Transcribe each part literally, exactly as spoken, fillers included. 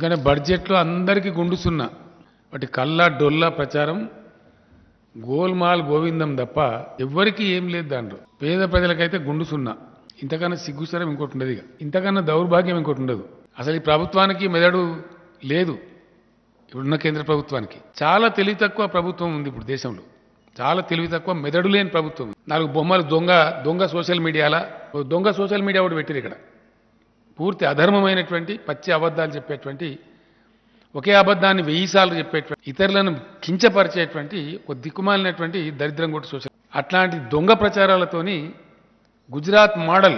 ఎందుకంటే బడ్జెట్లో అందరికీ గుండుసున్నా వాటి కల్లా డొల్లా ప్రచారం గోల్మాల్ గోవిందం తప్ప ఎవ్వరికీ ఏం లేదు దాంట్లో. పేద ప్రజలకైతే గుండుసున్నా. ఇంతకన్నా సిగ్గుసరం ఇంకోటి ఉండదు, ఇక ఇంతకన్నా దౌర్భాగ్యం ఇంకోటి ఉండదు. అసలు ఈ ప్రభుత్వానికి మెదడు లేదు. ఇప్పుడున్న కేంద్ర ప్రభుత్వానికి చాలా తెలివి తక్కువ ప్రభుత్వం ఉంది ఇప్పుడు దేశంలో. చాలా తెలివి తక్కువ మెదడు లేని ప్రభుత్వం. నాలుగు బొమ్మలు దొంగ దొంగ సోషల్ మీడియాలా దొంగ సోషల్ మీడియా ఒకటి పెట్టారు ఇక్కడ. పూర్తి అధర్మమైనటువంటి పచ్చి అబద్ధాలు చెప్పేటువంటి, ఒకే అబద్ధాన్ని వెయ్యి సార్లు చెప్పేటువంటి, ఇతరులను కించపరిచేటువంటి ఒక దిక్కుమాలినటువంటి దరిద్రం కూడా సోషల్. అట్లాంటి దొంగ ప్రచారాలతోని గుజరాత్ మోడల్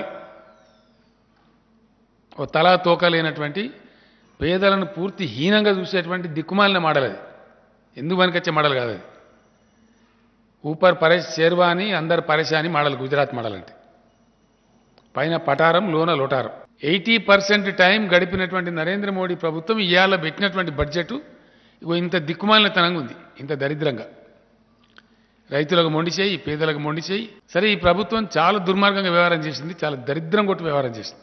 ఓ తలా తోకలేనటువంటి పేదలను పూర్తి హీనంగా చూసేటువంటి దిక్కుమాలిన మోడల్ అది. ఎందుకు పనికొచ్చే మోడల్ కాదు అది. ఊపర్ పరేష్ శేర్వాని అందరు పరేషాని మోడల్ గుజరాత్ మోడల్ అంటే. పైన పటారం లోన లోటారం. ఎయిటీ పర్సెంట్ టైం గడిపినటువంటి నరేంద్ర మోడీ ప్రభుత్వం ఇవాళ పెట్టినటువంటి బడ్జెట్ ఇగో ఇంత దిక్కుమాలినతనంగా ఉంది, ఇంత దరిద్రంగా. రైతులకు మొండి చేయి, పేదలకు మొండి చేయి. సరే, ఈ ప్రభుత్వం చాలా దుర్మార్గంగా వ్యవహారం చేసింది, చాలా దరిద్రం కొట్టి వ్యవహారం చేసింది.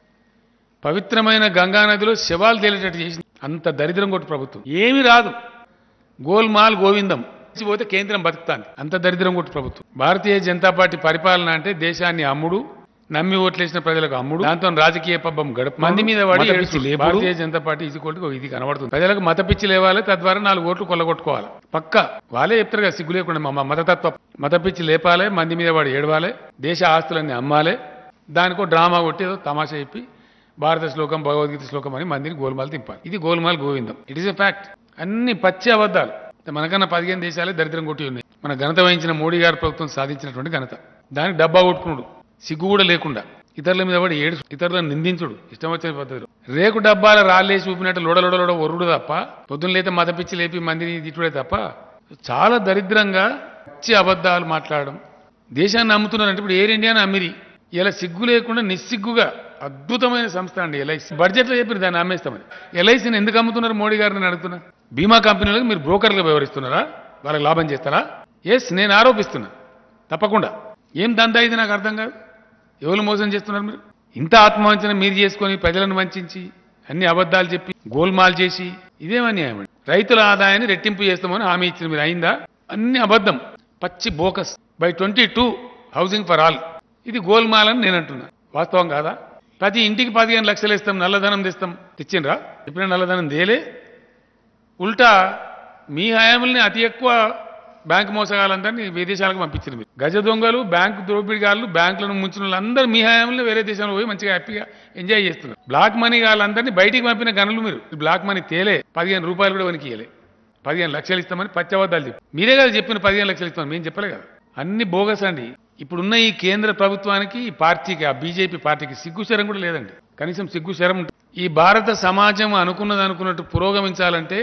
పవిత్రమైన గంగానదిలో శవాలు తేలేటట్టు చేసింది. అంత దరిద్రం కొట్టి ప్రభుత్వం. ఏమీ రాదు, గోల్మాల్ గోవిందం పోతే కేంద్రం బతుకుతాంది. అంత దరిద్రం కొట్టి ప్రభుత్వం. భారతీయ జనతా పార్టీ పరిపాలన అంటే దేశాన్ని అమ్ముడు, నమ్మి ఓట్లేసిన ప్రజలకు అమ్ముడు, దాంతో రాజకీయ పబ్బం గడుపు, మంది మీద వాడి భారతీయ జనతా పార్టీ ఇది కొట్టుకో ఇది కనబడుతుంది. ప్రజలకు మత పిచ్చి లేవాలి, తద్వారా నాలుగు ఓట్లు కొల్లగొట్టుకోవాలి. పక్క వాళ్ళే చెప్తారు కదా, సిగ్గు లేకుండా మా మతతత్వ మత పిచ్చి లేపాలి, మంది మీద వాడు ఏడవాలి, దేశ ఆస్తులన్నీ అమ్మాలి, దానికో డ్రామా కొట్టి ఏదో తమాషా చెప్పి భారత శ్లోకం భగవద్గీత శ్లోకం అని మందిని గోల్మాల్ తింపాలి. ఇది గోల్మాల్ గోవిందం. It is a fact. అన్ని పచ్చి అబద్ధాలు. మనకన్నా పదిహేను దేశాలే దరిద్రం కొట్టి ఉన్నాయి. మన ఘనత వహించిన మోడీ గారి ప్రభుత్వం సాధించినటువంటి ఘనత. దానికి డబ్బా కొట్టుకున్నాడు, సిగ్గు కూడా లేకుండా ఇతరుల మీద పడి ఏడు, ఇతరులను నిందించుడు ఇష్టం వచ్చిన పద్ధతిలో. రేకు డబ్బాల రాళ్ళేసి చూపినట్టు లోడలోడలోడ ఒరుడు తప్ప, పొద్దున్న లేతే మతపిచ్చి లేపి మందిని తిట్టుడే తప్ప చాలా దరిద్రంగా పచ్చి అబద్ధాలు మాట్లాడడం. దేశాన్ని అమ్ముతున్నారంటే ఇప్పుడు ఎయిర్ ఇండియాని అమ్మిరి. ఇలా సిగ్గు లేకుండా నిస్సిగ్గుగా అద్భుతమైన సంస్థ అండి ఎల్ఐసి. బడ్జెట్లో చెప్పిన దాన్ని అమ్మేస్తామని. ఎల్ఐసిని ఎందుకు అమ్ముతున్నారు మోడీ గారిని అడుగుతున్నా. బీమా కంపెనీలకు మీరు బ్రోకర్లుగా వ్యవహరిస్తున్నారా? వాళ్ళకి లాభం చేస్తారా? ఎస్, నేను ఆరోపిస్తున్నా. తప్పకుండా. ఏం దందా ఇది నాకు అర్థం కాదు. ఎవరు మోసం చేస్తున్నారు మీరు? ఇంత ఆత్మవంచన మీరు చేసుకొని ప్రజలను వంచి అన్ని అబద్ధాలు చెప్పి గోల్మాల్ చేసి ఇదేమన్యాయం అండి. రైతుల ఆదాయాన్ని రెట్టింపు చేస్తామని హామీ ఇచ్చిన మీరు అయిందా? అన్ని అబద్ధం, పచ్చి bogus. By twenty two housing for all, ఇది గోల్మాల్ అని నేను అంటున్నా. వాస్తవం కాదా? ప్రతి ఇంటికి పదిహేను లక్షలు ఇస్తాం, నల్లధనం తెస్తాం. తెచ్చిండ్రా? ఎప్పుడైనా నల్లధనం దేలే. ఉల్టా మీ హయాంల్ని అతి ఎక్కువ బ్యాంకు మోసగాళ్ళందరినీ విదేశాలకు పంపించింది మీరు. గజ దొంగలు, బ్యాంకు దోపిడిగాళ్ళు, బ్యాంకులను ముంచిన వాళ్ళందరూ మీ హయాంలో వేరే దేశంలో పోయి మంచిగా హ్యాపీగా ఎంజాయ్ చేస్తున్నారు. బ్లాక్ మనీ వాళ్ళందరినీ బయటికి పంపిన గనులు మీరు. బ్లాక్ మనీ తేలే, పదిహేను రూపాయలు కూడా వనికి ఇయ్యలే. పదిహేను లక్షలు ఇస్తామని పచ్చబద్దాలు చెప్పి మీరే కదా చెప్పిన పదిహేను లక్షలు ఇస్తామని మేము చెప్పలే కదా. అన్ని బోగస్ అండి. ఇప్పుడున్న ఈ కేంద్ర ప్రభుత్వానికి, ఈ పార్టీకి, ఆ బీజేపీ పార్టీకి సిగ్గుశరం కూడా లేదండి. కనీసం సిగ్గుశరం ఉంటుంది. ఈ భారత సమాజం అనుకున్నది అనుకున్నట్టు పురోగమించాలంటే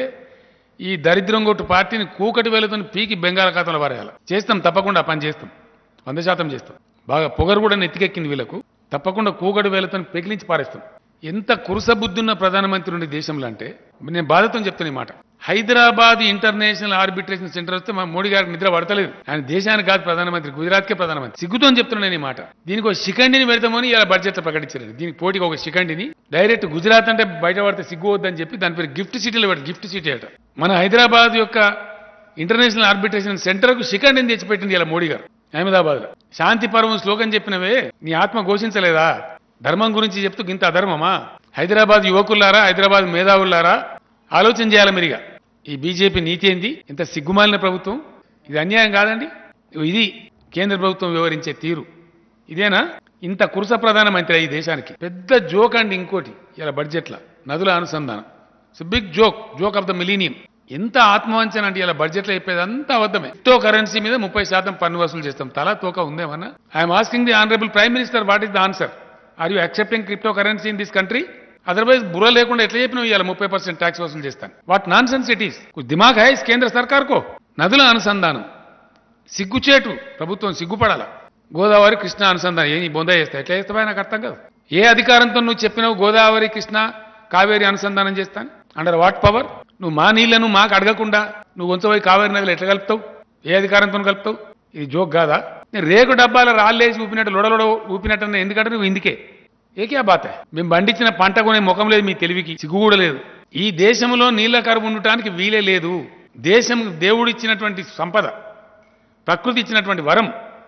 ఈ దరిద్రం కొట్టు పార్టీని కూకటి వేలతో పీకి బెంగాల్ ఖాతాలో పారేయాలి. చేస్తాం, తప్పకుండా పని చేస్తాం, వంద శాతం చేస్తాం. బాగా పొగరు కూడా నెత్తికెక్కింది వీళ్ళకు. తప్పకుండా కూకటి వేలతో పెకిలించి పారేస్తాం. ఎంత కురుస బుద్ధున్న ప్రధానమంత్రి ఉండే దేశంలో అంటే నేను బాధతో చెప్తాను ఈ మాట. హైదరాబాద్ ఇంటర్నేషనల్ ఆర్బిట్రేషన్ సెంటర్ వస్తే మా మోడీ గారికి నిద్ర పడతలేదు. ఆయన దేశానికి కాదు ప్రధానమంత్రి, గుజరాత్కే ప్రధానమంత్రి. సిగ్గుతో చెప్తున్నాను నేను ఈ మాట. దీనికి ఒక శిఖండిని పెడతామని ఇలా బడ్జెట్లో ప్రకటించారు. దీనికి పోటీకి ఒక శిఖండిని డైరెక్ట్ గుజరాత్ అంటే బయట పడితే సిగ్గు వద్దని చెప్పి దాని పేరు గిఫ్ట్ సిటీలో పెట్టి గిఫ్ట్ సిటీ అట. మన హైదరాబాద్ యొక్క ఇంటర్నేషనల్ ఆర్బిట్రేషన్ సెంటర్కు శిఖండిని తెచ్చిపెట్టింది ఇలా మోడీ గారు అహ్మదాబాద్ లో. శాంతి పర్వం శ్లోకం చెప్పినవే నీ ఆత్మ ఘోషించలేదా? ధర్మం గురించి చెప్తూ ఇంత అధర్మమా? హైదరాబాద్ యువకులారా, హైదరాబాద్ మేధావులారా, ఆలోచన చేయాలి మీరుగా. ఈ బీజేపీ నీతి ఏంది? ఇంత సిగ్గుమాలిన ప్రభుత్వం. ఇది అన్యాయం కాదండి. ఇది కేంద్ర ప్రభుత్వం వివరించే తీరు ఇదేనా? ఇంత కురుస ప్రధానమంత్రి ఈ దేశానికి పెద్ద జోక్ అండి. ఇంకోటి ఇలా బడ్జెట్ల నదుల అనుసంధానం, it's big joke, joke of the millennium. ఎంత ఆత్మవంచన అంటే ఇలా బడ్జెట్లో చెప్పేది అంతా అబద్ధమే. క్రిప్టో కరెన్సీ మీద ముప్పై శాతం పన్ను వసూలు చేస్తాం. తలా తోక ఉందేమన్నా? I'm asking the honourable prime minister, what is the answer? Are you accepting crypto currency in this country? Otherwise బుర్ర లేకుండా ఎట్లా చెప్పినావు ఇవాళ ముప్పై పర్సెంట్ ట్యాక్స్ వసూలు చేస్తాను? What nonsense it is. దిమాగ్ హై కేంద్ర సర్కార్కో. నదుల అనుసంధానం సిగ్గుచేటు. ప్రభుత్వం సిగ్గుపడాల. గోదావరి కృష్ణ అనుసంధానం ఏ బొందా చేస్తా? ఎట్లా చేస్తావా? నాకు అర్థం కాదు. ఏ అధికారంతో నువ్వు చెప్పినావు గోదావరి కృష్ణ కావేరి అనుసంధానం చేస్తాను? Under what power? నువ్వు మా నీళ్లను మాకు అడగకుండా నువ్వు కొంచెం కావేరి నదులు ఎట్లా కలుపుతావు? ఏ అధికారంతో కలుపుతావు? ఇది జోక్ కాదా? నేను రేకు డబ్బాల రాళ్ళేసి ఊపినట్టు లొడలొడ ఊపినట్టు ఎందుకంటే నువ్వు ఇందుకే ఏకే బాత. మేము పండించిన పంట కొనే ముఖం లేదు, మీ తెలివికి సిగ్గు కూడా లేదు. ఈ దేశంలో నీళ్ల కరువు ఉండటానికి వీలే లేదు. దేశం దేవుడిచ్చినటువంటి సంపద, ప్రకృతి ఇచ్చినటువంటి వరం.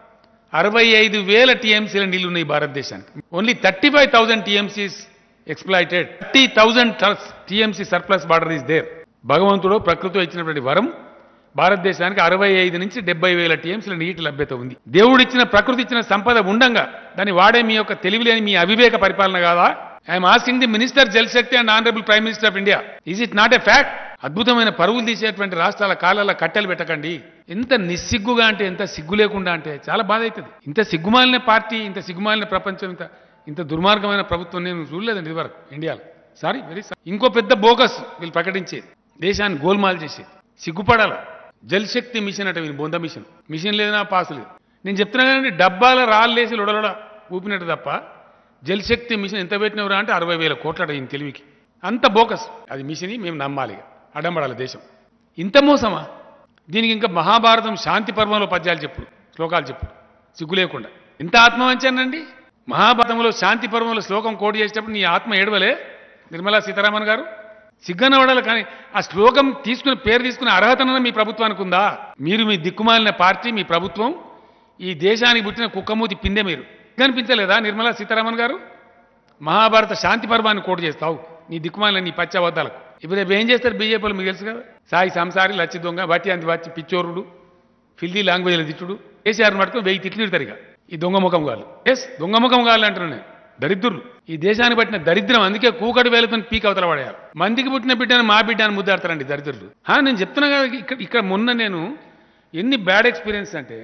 అరవై ఐదు వేల టీఎంసీల నీళ్లు ఉన్నాయి భారతదేశానికి. Only thirty five thousand TMCs exploited. Thirty thousand TMC surplus border is there. భగవంతుడు ప్రకృతిలో ఇచ్చినటువంటి వరం భారతదేశానికి అరవై ఐదు నుంచి డెబ్బై వేల టీఎంసీల నీటి లభ్యత ఉంది. దేవుడిచ్చిన ప్రకృతి ఇచ్చిన సంపద ఉండంగా దాన్ని వాడే మీ యొక్క తెలివిలేని మీ అవివేక పరిపాలన కాదా? I'm asking the minister Jal Shakti and honourable prime minister of India, is it not a fact? అద్భుతమైన పరుగులు తీసేటువంటి రాష్ట్రాల కాలాల కట్టెలు పెట్టకండి. ఎంత నిస్సిగ్గుగా అంటే, ఎంత సిగ్గు లేకుండా అంటే చాలా బాధ అవుతుంది. ఇంత సిగ్గుమాలిన పార్టీ, ఇంత సిగ్గుమాలిన ప్రపంచం, ఇంత ఇంత దుర్మార్గమైన ప్రభుత్వం నేను చూడలేదండి ఇదివరకు ఇండియాలో. Sorry, very sorry. ఇంకో పెద్ద బోగస్ వీళ్ళు ప్రకటించేది, దేశాన్ని గోల్మాల్ చేసేది. సిగ్గుపడాల. జల్ శక్తి మిషన్ అంటే వీళ్ళు బొంద మిషన్. మిషన్ లేదనా పాసు లేదు. నేను చెప్తున్నా కానీ డబ్బాల రాళ్ళేసి లొడలొడ ఊపినట్టు తప్ప జల్ శక్తి మిషన్ ఎంత పెట్టినవరా అంటే అరవై వేల కోట్లట ఈయన తెలివికి. అంత బోకస్ అది మిషన్. మేము నమ్మాలి, అడంబడాలి దేశం. ఇంత మోసమా? దీనికి ఇంకా మహాభారతం శాంతి పర్వంలో పద్యాలు చెప్పుడు, శ్లోకాలు చెప్పుడు సిగ్గు లేకుండా. ఇంత ఆత్మవంచనండి. మహాభారతంలో శాంతి పర్వంలో శ్లోకం కోటి చేసేటప్పుడు నీ ఆత్మ ఏడవలే నిర్మలా సీతారామన్ గారు? సిగ్గనవడాలి. కానీ ఆ శ్లోకం తీసుకుని పేరు తీసుకునే అర్హతన మీ ప్రభుత్వానికి ఉందా? మీరు మీ దిక్కుమాలిన పార్టీ, మీ ప్రభుత్వం, ఈ దేశానికి పుట్టిన కుక్కమూతి పిందె. మీరు కనిపించలేదా నిర్మలా సీతారామన్ గారు? మహాభారత శాంతి పర్వాన్ని కోటు చేస్తావు నీ దిక్కుమాలిన నీ పచ్చ అబద్ధాలకు. ఇప్పుడు రేపు ఏం చేస్తారు బీజేపీలు మీకు తెలుసు కదా. సాయి సంసారి, లచ్చి దొంగ, వట్టి అంతి వచ్చి పిచ్చోరుడు, ఫిల్దీ లాంగ్వేజ్ల తిట్టుడు, కేసీఆర్ మటుకు వెయ్యి తిట్లు తిడతారు. ఇక ఈ దొంగ ముఖం కాళ్ళు, ఎస్ దొంగ ముఖం కాళ్ళు అంటున్నాను నేను. దరిద్రులు ఈ దేశాన్ని పట్టిన దరిద్రం. అందుకే కూకటి వేలతో పీక్ అవతల పడేయాలి. మందికి పుట్టిన బిడ్డను మా బిడ్డ అని ముద్దాడతారండి దరిద్రులు. నేను చెప్తున్నా కదా, ఇక్కడ ఇక్కడ మొన్న నేను ఎన్ని బ్యాడ్ ఎక్స్పీరియన్స్ అంటే,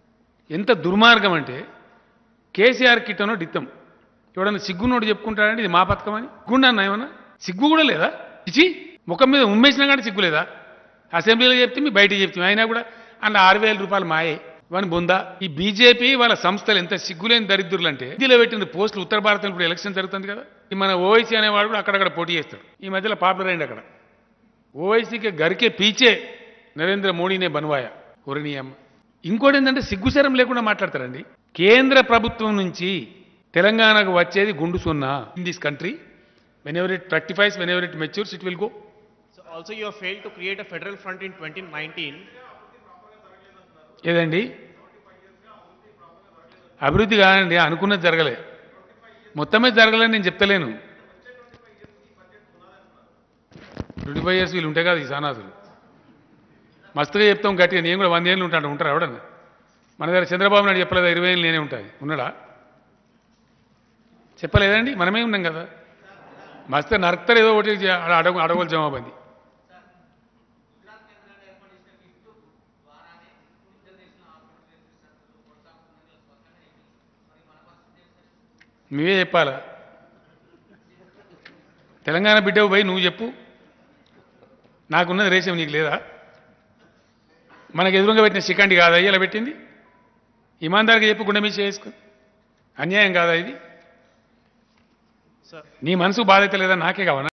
ఎంత దుర్మార్గం అంటే, కేసీఆర్ కిట్టనో డిత్తం ఎవడన్నా సిగ్గునోడు చెప్పుకుంటాడంటే ఇది మా పథకం అని. సిగ్గుండన్నా ఏమన్నా? సిగ్గు కూడా లేదా? ఇచ్చి ముఖం మీద ఉమ్మేసినా కానీ సిగ్గు లేదా? అసెంబ్లీలో చెప్తే మీ బయట చెప్తే అయినా కూడా అందులో ఆరు వేల రూపాయలు మాయే వాని బొందా. ఈ బీజేపీ వాళ్ళ సంస్థలు ఎంత సిగ్గులేని దరిద్రులు అంటే, ఢిల్లీలో పెట్టిన పోస్టులు. ఉత్తర భారతంలో ఇప్పుడు ఎలక్షన్ జరుగుతుంది కదా, ఈ మన ఓవైసీ అనేవాడు కూడా అక్కడక్కడ పోటీ చేస్తాడు. ఈ మధ్యలో పాపులర్ అయింది అక్కడ. ఓవైసీకి గరికే పీచే నరేంద్ర మోడీనే బన్వాయా ఒరినియమ్మ. ఇంకోటి ఏంటంటే సిగ్గుశరం లేకుండా మాట్లాడతారండి. కేంద్ర ప్రభుత్వం నుంచి తెలంగాణకు వచ్చేది గుండు సున్నా. In this country whenever it fructifies, whenever it matures, it will go. So also you have failed to create a federal front in twenty nineteen. ఏదండి అభివృద్ధి కాదండి, అనుకున్నది జరగలే, మొత్తమే జరగలేని నేను చెప్తలేను. ట్వంటీ ఫైవ్ ఇయర్స్ వీళ్ళు ఉంటే కదా ఈ సానాసులు. మస్తుగా చెప్తాం గట్టిగా. నేను కూడా వంద ఏళ్ళు ఉంటాను. ఉంటారు ఎవడన్నా? మన దగ్గర చంద్రబాబు నాయుడు చెప్పలేదా ఇరవై ఏళ్ళు నేనే ఉంటాయి? ఉన్నాడా? చెప్పలేదండి. మనమే ఉన్నాం కదా. మస్తు నరక్తారు ఏదో ఒకటి అడగ అడగలు జవాబంది. నువ్వే చెప్పాలా? తెలంగాణ బిడ్డవు పోయి నువ్వు చెప్పు. నాకున్నది రేషం నీకు లేదా? మనకు ఎదురుగా పెట్టిన శిఖండి కాదా ఇలా పెట్టింది? ఇమాందార్గా చెప్పు, గుండె మీద చేసుకుని. అన్యాయం కాదా ఇది? నీ మనసు బాధ్యత లేదా? నాకే కావనా?